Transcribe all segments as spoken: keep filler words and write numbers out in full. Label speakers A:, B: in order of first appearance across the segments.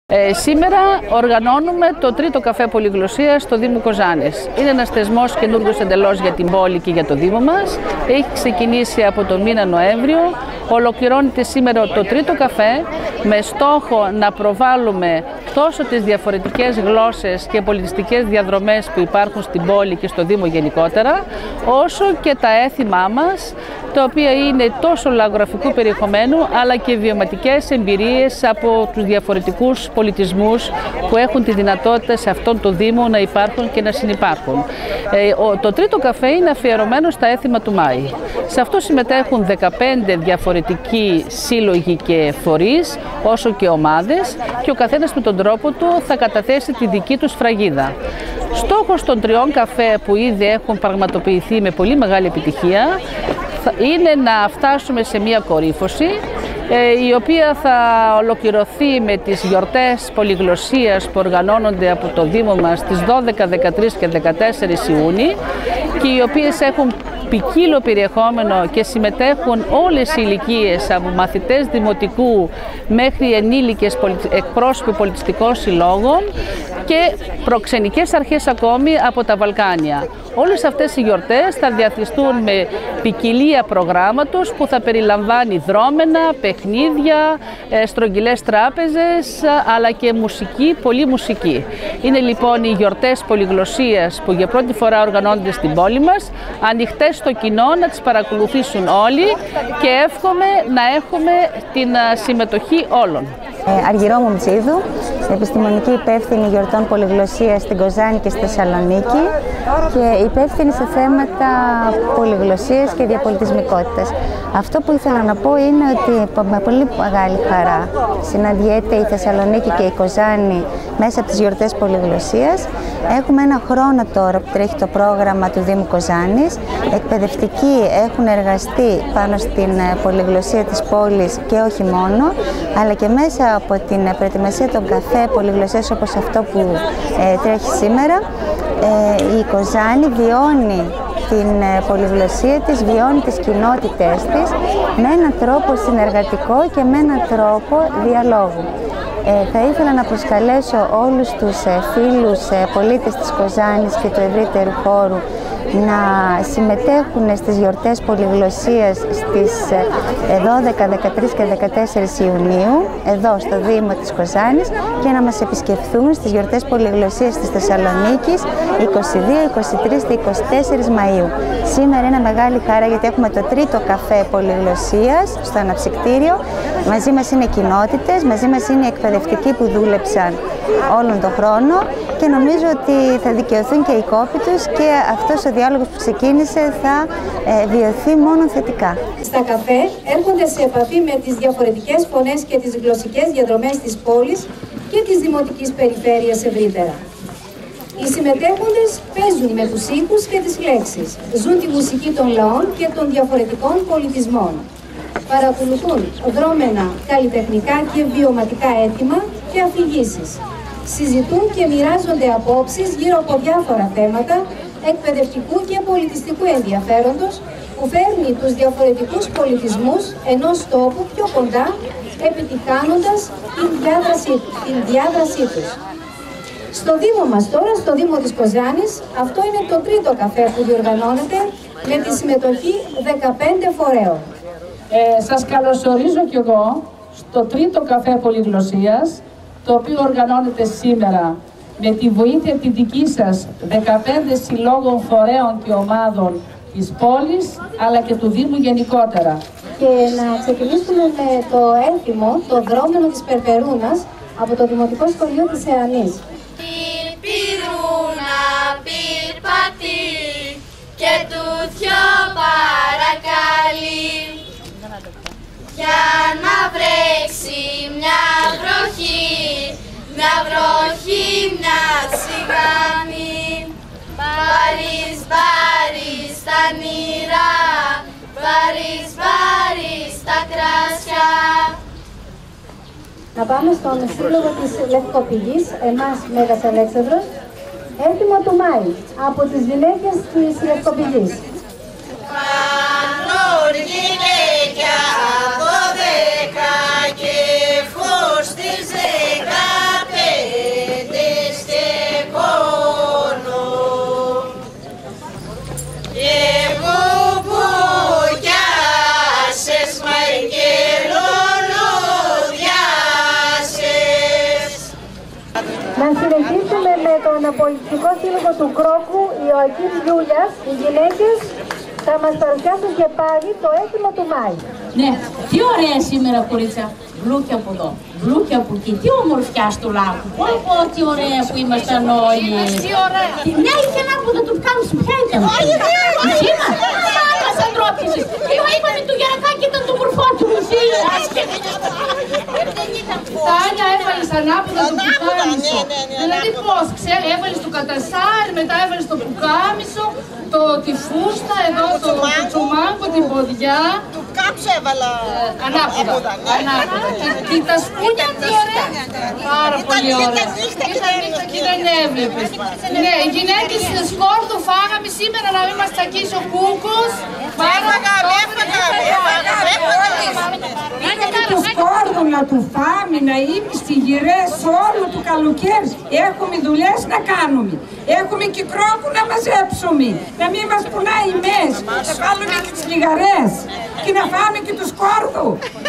A: Ε, σήμερα οργανώνουμε το τρίτο καφέ πολυγλωσσίας στο Δήμο Κοζάνης. Είναι ένας θεσμός καινούργιος εντελώς για την πόλη και για το Δήμο μας. Έχει ξεκινήσει από το μήνα Νοέμβριο. Ολοκληρώνεται σήμερα το τρίτο καφέ με στόχο να προβάλλουμε τόσο τις διαφορετικές γλώσσες και πολιτιστικές διαδρομές που υπάρχουν στην πόλη και στο Δήμο γενικότερα, όσο και τα έθιμά μας, τα οποία είναι τόσο λαογραφικού περιεχομένου αλλά και βιωματικές εμπειρίες από τους διαφορετικούς πολιτισμούς που έχουν τη δυνατότητα σε αυτόν τον Δήμο να υπάρχουν και να συνυπάρχουν. Ε, το τρίτο καφέ είναι αφιερωμένο στα έθιμα του Μάη. Σε αυτό συμμετέχουν δεκαπέντε διαφορετικοί σύλλογοι και φορείς, όσο και ομάδες, και ο καθένας με τον τρόπο του θα καταθέσει τη δική του σφραγίδα. Στόχος των τριών καφέ που ήδη έχουν πραγματοποιηθεί με πολύ μεγάλη επιτυχία είναι να φτάσουμε σε μια κορύφωση, η οποία θα ολοκληρωθεί με τις γιορτές πολυγλωσσίας που οργανώνονται από το Δήμο μας στις δώδεκα, δεκατρείς και δεκατέσσερις Ιούνιου και οι οποίες έχουν ποικίλο περιεχόμενο και συμμετέχουν όλες οι ηλικίες, από μαθητές δημοτικού μέχρι ενήλικες εκπρόσωποι πολιτιστικών συλλόγων και προξενικές αρχές ακόμη από τα Βαλκάνια. Όλες αυτές οι γιορτές θα διαθιστούν με ποικιλία προγράμματος που θα περιλαμβάνει δρόμενα, παιχνίδια, στρογγυλές τράπεζες, αλλά και μουσική, πολλή μουσική. Είναι λοιπόν οι γιορτές πολυγλωσσίας που για πρώτη φορά οργανώνονται στην πόλη μας, ανοιχτές στο κοινό να τις παρακολουθήσουν όλοι και εύχομαι να έχουμε την συμμετοχή όλων.
B: Ε, Αργυρόμου Μτσίδου, επιστημονική υπεύθυνη γιορτών πολυγλωσσίας στην Κοζάνη και στη Θεσσαλονίκη και υπεύθυνη σε θέματα πολυγλωσσίας και διαπολιτισμικότητας. Αυτό που ήθελα να πω είναι ότι με πολύ μεγάλη χαρά συναντιέται η Θεσσαλονίκη και η Κοζάνη μέσα από τις γιορτές πολυγλωσσίας. Έχουμε ένα χρόνο τώρα που τρέχει το πρόγραμμα του Δήμου Κοζάνης. Εκπαιδευτικοί έχουν εργαστεί πάνω στην πολυγλωσσία της πόλης και όχι μόνο, αλλά και μέσα από την προετοιμασία των καφέ πολυγλωσσίας όπως αυτό που ε, τρέχει σήμερα. Ε, η Κοζάνη βιώνει την πολυγλωσσία της, βιώνει τις κοινότητές της με έναν τρόπο συνεργατικό και με έναν τρόπο διαλόγου. Ε, θα ήθελα να προσκαλέσω όλους τους ε, φίλους ε, πολίτες της Κοζάνης και του ευρύτερου χώρου να συμμετέχουν στις γιορτές πολυγλωσσίας στις δώδεκα, δεκατρείς και δεκατέσσερις Ιουνίου εδώ στο Δήμο της Κοζάνης και να μας επισκεφθούν στις γιορτές πολυγλωσσίας της Θεσσαλονίκης είκοσι δύο, είκοσι τρεις και είκοσι τέσσερις Μαΐου. Σήμερα είναι μεγάλη χαρά γιατί έχουμε το τρίτο καφέ πολυγλωσσίας στο αναψυκτήριο. Μαζί μας είναι κοινότητες, μαζί μας είναι οι εκπαιδευτικοί που δούλεψαν όλον τον χρόνο και νομίζω ότι θα δικαιωθούν και οι κόποι τους και αυτός ο διάλογος που ξεκίνησε θα ε, βιωθεί μόνο θετικά.
C: Στα καφέ έρχονται σε επαφή με τις διαφορετικές φωνές και τις γλωσσικές διαδρομές της πόλης και της δημοτικής περιφέρειας ευρύτερα. Οι συμμετέχοντες παίζουν με τους ήχους και τις λέξεις, ζουν τη μουσική των λαών και των διαφορετικών πολιτισμών. Παρακολουθούν δρόμενα καλλιτεχνικά και βιωματικά έθιμα και αφηγήσεις. Συζητούν και μοιράζονται απόψεις γύρω από διάφορα θέματα εκπαιδευτικού και πολιτιστικού ενδιαφέροντος που φέρνει τους διαφορετικούς πολιτισμούς ενός τόπου πιο κοντά, επιτυχάνοντας την διάδρασή, την διάδρασή τους. Στο Δήμο μας τώρα, στο Δήμο της Κοζάνης, αυτό είναι το τρίτο καφέ που διοργανώνεται με τη συμμετοχή δεκαπέντε φορέων.
A: Ε, σας καλωσορίζω κι εγώ στο τρίτο καφέ πολυγλωσσίας, το οποίο οργανώνεται σήμερα με τη βοήθεια τη δική σας δεκαπέντε συλλόγων, φορέων και ομάδων της πόλης, αλλά και του Δήμου γενικότερα.
C: Και να ξεκινήσουμε με το έθιμο, το δρόμενο της Περπερούνας, από το Δημοτικό Σχολείο της Εανής.
D: Πυρπυρούνα πυρπατεί και του δυο παρακαλεί για να βρέξει μια βροχή, μια βροχή, μια σιγάνη. Μπάρις, μπάρις στα νηρά, μπάρις, μπάρις στα κράσια.
C: Να πάμε στον σύλλογο της Λευκοπηγής, εμάς Μέγας Αλέξανδρος, έθιμο του Μάη, από τις γυναίκες της Λευκοπηγής.
D: Πανόργινέκια από δέκα και φως της δέκα
C: συνεχίσουμε με τον πολιτικό σύλλογο του Κρόκου, Ιωακήμ Γιούλιας. Οι γυναίκες θα μας παρουσιάσουν και πάλι το έθιμο του Μάη.
E: Ναι, τι ωραία σήμερα κορίτσια. Βλούκια από εδώ, βλούκια από εκεί. Τι ομορφιά στο λάκκο. Πω πω, τι ωραία που ήμασταν όλοι. Τι ωραία. Ναι, είχε ένα που θα του κάνεις. Ποια ήταν. Όχι, όχι. Μας αντρόπισες. Και εγώ είπαμε του Γερακάκη ήταν το μορφό του.
F: Τάνια έβαλες ανάποδα το πουκάμισο. Δηλαδή πώς, ξέρει, έβαλες το κατασάρι, μετά έβαλες το πουκάμισο, το, τη φούστα, εδώ το τσουμάκο, την ποδιά.
G: Του κάψε έβαλα
F: ανάποδα. Ανάποδα. Και τα σκούνια τι ωραία. Πάρα πολύ ωραία. Ήταν νύχτα και δεν έβλεπες. Ναι, οι γυναίκες σκόρδο φάγαμε σήμερα να μην μας τσακίσει ο Κούκος.
G: Έφαγαμε, έφαγαμε, έφαγαμε.
H: Είχαμε το σκόρδο να του φάμε, να είμαι στη γυρές όλο το καλοκαίρι. Έχουμε δουλειές να κάνουμε. Έχουμε και κρόκου να μαζέψουμε. Να μην μας πουλάει η μέση. Να βάλουμε και τις λιγαρές. Και να φάμε και το σκόρδο.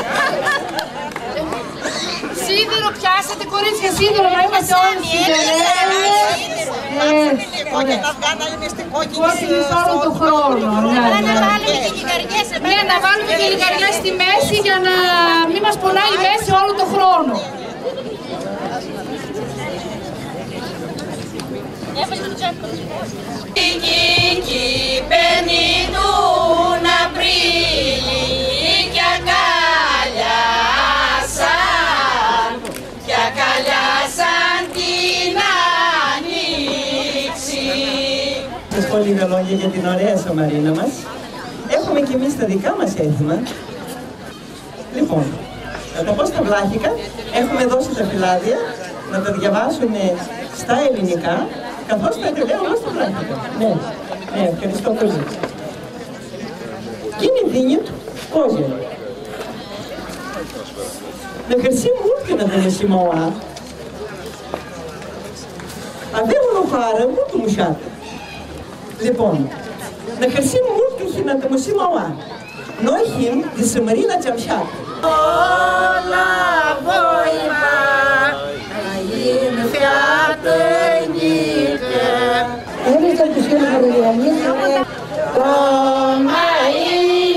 F: Σίδερο πιάσατε κορίτσια, σίδερο να είμαστε όλοι σιδερέλες.
G: Και τα αυγά να είναι στην κόκκινη
F: όλο τον χρόνο.
D: Να βάλουμε και λιγαριές.
F: Ναι, να βάλουμε και λιγαριές στη μέση για να μην μας πονάει η μέση όλο τον χρόνο.
D: Η Κίκη παίρνει τον Απρίλη κι αγκαλιάσαν, κι αγκαλιάσαν την Άνοιξη.
I: Σας πω λίγα λόγια για την ωραία Σαμαρίνα μας. Έχουμε και εμείς τα δικά μας έθιμα. Λοιπόν, θα τα πω στα βλάχικα. Έχουμε δώσει τα φυλάδια να τα διαβάσουν στα ελληνικά, καθώς τα λέω όλα στα βλάχικα. Ναι, ναι, ευχαριστώ πολύ. Κίνη δίνει του κόζια. Με χρυσή μούρκη να δούμε σημόα. Αβέβαινο πάρα μου του μουσιάτε. Λοιπόν, να χρυσή μούρκη να δούμε σημόα. Νόχιν τη Σαμαρίνα Τσαμσιάτε.
G: Όλα βοηθά να γίνει φιάτενικε.
C: Εμείς θα τους στείλουμε Ρουδιανής.
G: Το Μαΐ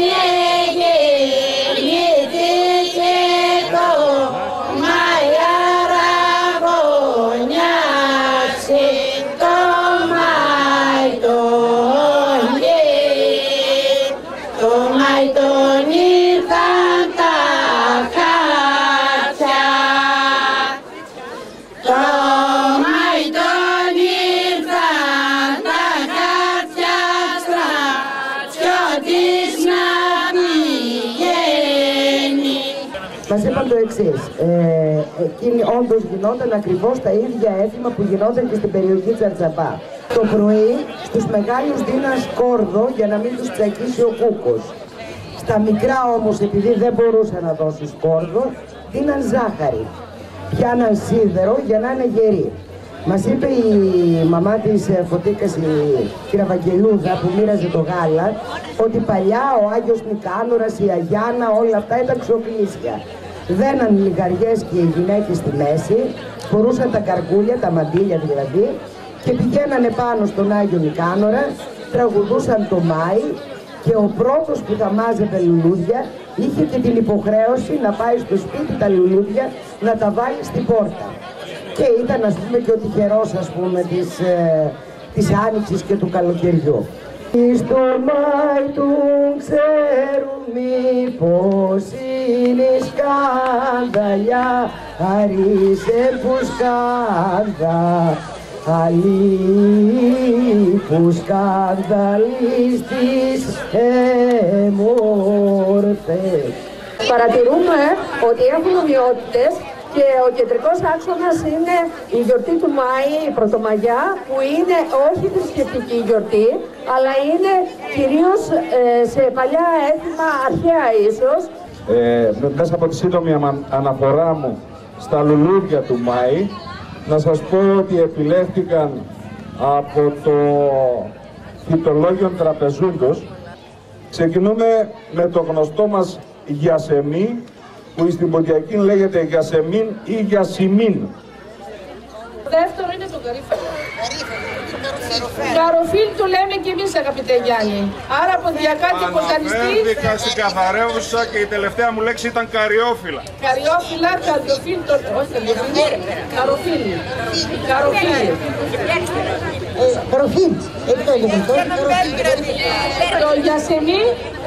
G: γεννήθηκε το Μαΐ αραβωνιάσει, το Μαΐ τον γη, το Μαΐ τον ήρθαν τα χάτια, το Μαΐ τον ήρθαν τα χάτια στρατιώτης να πηγαίνει.
J: Μας είπαν το εξής, ε, εκείνη όντως γινόταν ακριβώς τα ίδια έθιμα που γινόταν και στην περιοχή Τσαρτσαπά. Το πρωί στους μεγάλους δίναν σκόρδο για να μην τους τσακίσει ο Κούκος. Στα μικρά όμως, επειδή δεν μπορούσαν να δώσουν σκόρδο, δίναν ζάχαρη. Πιάναν σίδερο για να είναι γεροί. Μας είπε η μαμά της Φωτίκας, η κυρία Βαγγελούδα, που μοίραζε το γάλα, ότι παλιά ο Άγιος Νικάνορας, η Αγιάννα, όλα αυτά ήταν ξοκλήσια. Δέναν λιγαριές και οι γυναίκες στη μέση, φορούσαν τα καρκούλια, τα μαντήλια δηλαδή, και πηγαίνανε πάνω στον Άγιο Νικάνορα, τραγουδούσαν το Μάη, και ο πρώτος που θα μάζευε λουλούδια είχε και την υποχρέωση να πάει στο σπίτι τα λουλούδια να τα βάλει στην πόρτα. Και ήταν, ας πούμε, και ο τυχερός, ας πούμε, της, ε, της Άνοιξης και του καλοκαιριού. Στο Μάη του ξέρουν μήπως είναι η σκάνδαλια, αρίσε που σκάνδα, αλλή που σκανδαλίστης εμόρφες.
K: Παρατηρούμε ότι έχουν ομοιότητες και ο κεντρικός άξονας είναι η γιορτή του Μάη, η Πρωτομαγιά, που είναι όχι θρησκευτική γιορτή, αλλά είναι κυρίως ε, σε παλιά έθιμα, αρχαία ίσως.
L: Ε, μέσα από τη σύντομη αναφορά μου στα λουλούδια του Μάη, να σας πω ότι επιλέχθηκαν από το φυτολόγιο Τραπεζούντος. Ξεκινούμε με το γνωστό μας Γιασεμί, που στην Ποντιακή λέγεται Γιασεμίν ή Γιασιμίν.
H: δεύτερο είναι το καρύφαλο. Καροφίλ του λέμε και εμείς, αγαπητέ Γιάννη. Άρα ποντιακά και πονταριστή.
L: Αναφέρθηκα στην καθαρέουσα και η τελευταία μου λέξη ήταν καριόφυλλα.
H: Καριόφυλλα, καρδιοφίλ, το... όχι καροφίλ. Καροφίλ.
J: Καροφίλ. Έτσι το έλεγε αυτό.
H: Το γιασεμί.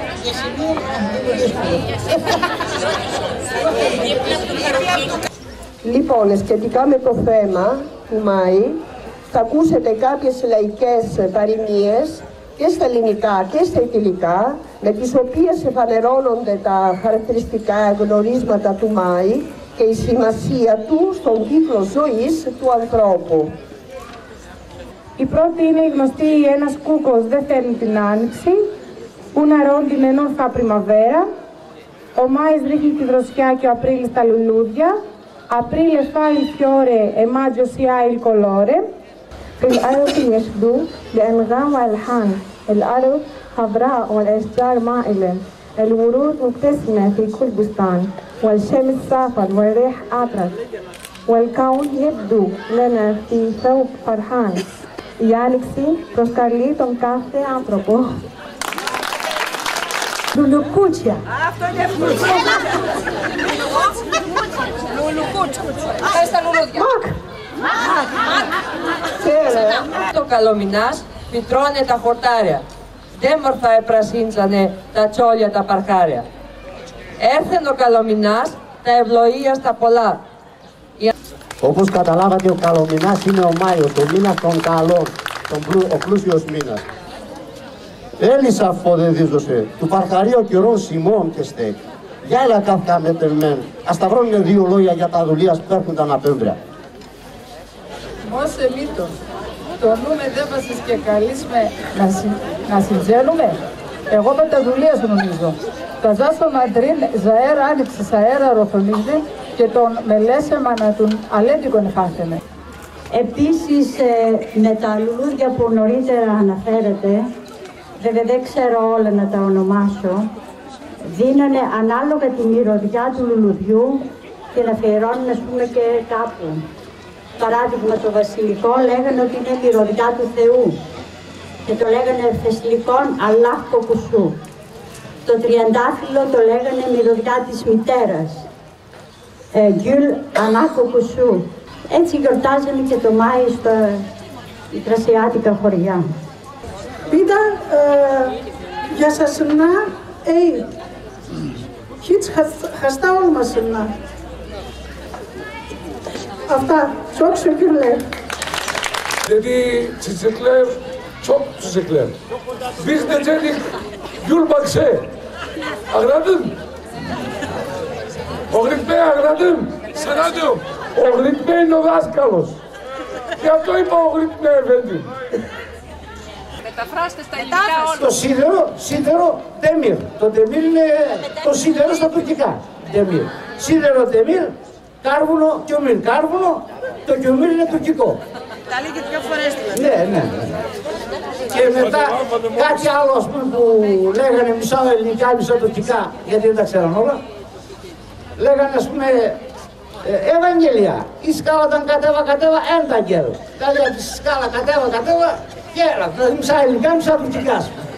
K: Λοιπόν, σχετικά με το θέμα του Μάη, θα ακούσετε κάποιες λαϊκές παροιμίες και στα ελληνικά και στα ιτηλικά, με τις οποίες εφανερώνονται τα χαρακτηριστικά γνωρίσματα του Μάη και η σημασία του στον κύκλο ζωής του ανθρώπου.
M: Η πρώτη είναι η γνωστή «Ένας κούκος δεν φέρνει την άνοιξη», «Una rondine non fa primavera», «Ο Μάης ρίχνει τη δροσιά και ο Απρίλης τα λουλούδια», «Aprile fa il fiore e maggio si ha il colore».
N: في الأرض يشدو بأنغام والحان، الأرض خضراء والأشجار مائلة، الورود مبتسمة في كل بستان، والشمس صافت والريح عطرت، والكون يبدو لنا في ثوب فرحان. Η άνοιξη προσκαλεί τον κάθε άνθρωπο.
H: Λουλουκούτσια. Αυτό είναι φλούτσια. Λουλουκούτσια. Πάει στα λουλούδια. Μακ.
K: Το καλομηνάς φυτρώνε τα χορτάρια. Δέμορφα επρασίντσανε τα τσόλια τα παρχάρια. Έρθεν ο καλομηνάς τα ευλογία στα πολλά.
O: Όπως καταλάβατε, ο καλομηνάς είναι ο Μάιος, ο μήνας των καλών, ο πλούσιος μήνας. Έλυσα φοδεδίζωσε, του παρχαρίου καιρών σημών και στέκ. Για έλα καύκα με τερμέν, ας τα βρώνε δύο λόγια για τα δουλείας που έρχονταν απέμπρια.
H: Μόσε μήτος, το νούμε δεν μας και καλείς με να, συ, να συντζέλουμε. Εγώ με τα δουλείας νομίζω. Τα ζάσο Μαντρίν, ζαέρα άνοιξε, αέρα ροφονίδε και τον μελέσεμα να τον αλέντικον χάθεμε.
P: Επίσης, ε, με τα λουλούδια που νωρίτερα αναφέρετε, βέβαια δεν ξέρω όλα να τα ονομάσω, δίνανε ανάλογα τη μυρωδιά του λουλουδιού και να αφιερώνουν, ας πούμε, και κάπου. Παράδειγμα, το βασιλικό λέγανε ότι είναι μυρωδιά του Θεού και το λέγανε θεσλικόν Αλλάχ Κοκουσού. Το τριαντάφυλλο το λέγανε μυρωδιά της μητέρας, ε, Γκιουλ Αλλάχ Κοκουσού. Έτσι γιορτάζανε και το Μάη στα τρασιάτικα χωριά.
H: Πίτα, για σασινά, ει, χιτς χαστά όλμασινά. Αυτά, çok şükürler.
Q: Dedi çiçekler çok çiçekler. Biz de dedik gül bakse. Anladın? Ogrit Bey anladın? Sana diyorum. Ogrit Bey είναι ο δάσκαλος. Γι' αυτό είπα Ogrit Bey efendim.
F: Μεταφράστε στα ελληνικά όλα.
O: Το σίδερο, σίδερο, τεμίρ. Το τεμίρ είναι το σίδερο στα τουρκικά. Τεμίρ. Σίδερο, τεμίρ. Κάρβουνο, κιομίρ, κάρβουνο, το κιομίρ είναι τουρκικό.
D: Τα λέει και πιο φορές δηλαδή.
O: Ναι, ναι, ναι. Και μετά κάτι άλλο, ας πούμε, που λέγανε μισά ελληνικά, μισά τουρκικά, γιατί δεν τα ξέραν όλα. Λέγανε, ας πούμε, Ευαγγελία. Η σκάλα ήταν κατέβα, κατέβα, ένα γέρο. Κάτι από τη σκάλα κατέβα, κατέβα, γέρα. Δηλαδή μισά ελληνικά, μισά τουρκικά.